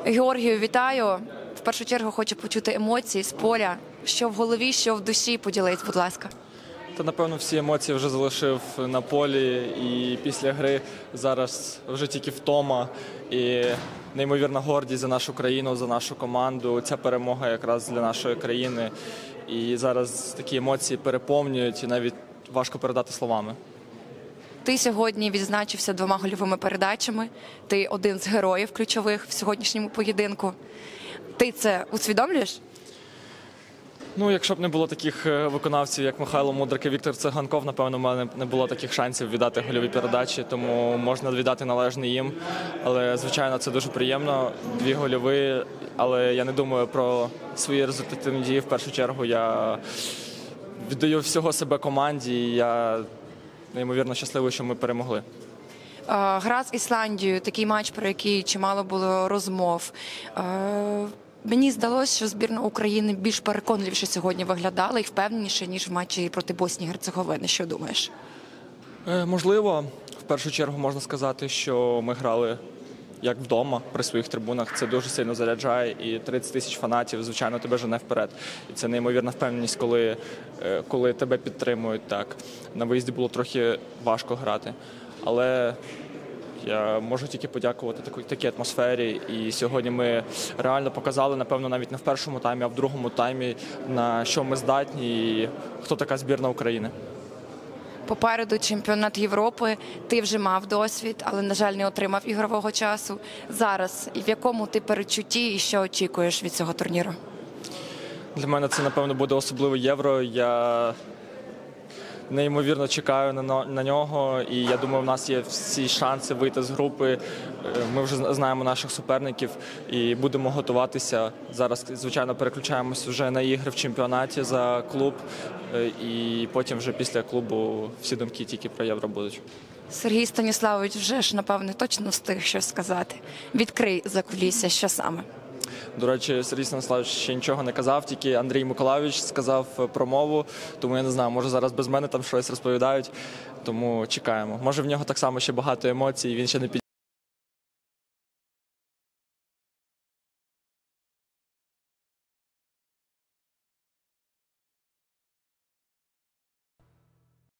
Георгію, вітаю. В першу чергу хочу почути емоції з поля. Що в голові, що в душі, поділись, будь ласка. Та, напевно, всі емоції вже залишив на полі, і після гри зараз вже тільки втома і неймовірна гордість за нашу країну, за нашу команду. Ця перемога якраз для нашої країни. І зараз такі емоції переповнюють, і навіть важко передати словами. Ти сьогодні відзначився 2 гольовими передачами. Ти один з героїв ключових в сьогоднішньому поєдинку. Ти це усвідомлюєш? Ну, якщо б не було таких виконавців, як Михайло Мудрик і Віктор Циганков, напевно, в мене не було таких шансів віддати гольові передачі, тому можна віддати належне їм. Але, звичайно, це дуже приємно. 2 гольові, але я не думаю про свої результативні дії. В першу чергу я віддаю всього себе команді, і я неймовірно щасливий, що ми перемогли. Гра з Ісландією, такий матч, про який чимало було розмов. Мені здалося, що збірна України більш переконливіше сьогодні виглядала і впевненіше, ніж в матчі проти Боснії і Герцеговини. Що думаєш? Можливо, в першу чергу можна сказати, що ми грали як вдома при своїх трибунах. Це дуже сильно заряджає, і 30 тисяч фанатів, звичайно, тебе жене вперед. І це неймовірна впевненість, коли тебе підтримують так. На виїзді було трохи важко грати, але я можу тільки подякувати такій атмосфері. І сьогодні ми реально показали, напевно, навіть не в першому таймі, а в другому таймі, на що ми здатні і хто така збірна України. Попереду чемпіонат Європи, ти вже мав досвід, але, на жаль, не отримав ігрового часу. Зараз, в якому ти передчутті і що очікуєш від цього турніру? Для мене це, напевно, буде особливе Євро. Я неймовірно чекаю на нього, і я думаю, в нас є всі шанси вийти з групи. Ми вже знаємо наших суперників і будемо готуватися. Зараз, звичайно, переключаємось вже на ігри в чемпіонаті за клуб, і потім вже після клубу всі думки тільки про Євро будуть. Сергій Станіславович вже ж, напевне, точно встиг щось сказати. Відкрий закулісся, що саме? До речі, Сергій Станіславович ще нічого не казав, тільки Андрій Миколайович сказав промову, тому я не знаю, може зараз без мене там щось розповідають, тому чекаємо. Може в нього так само ще багато емоцій, він ще не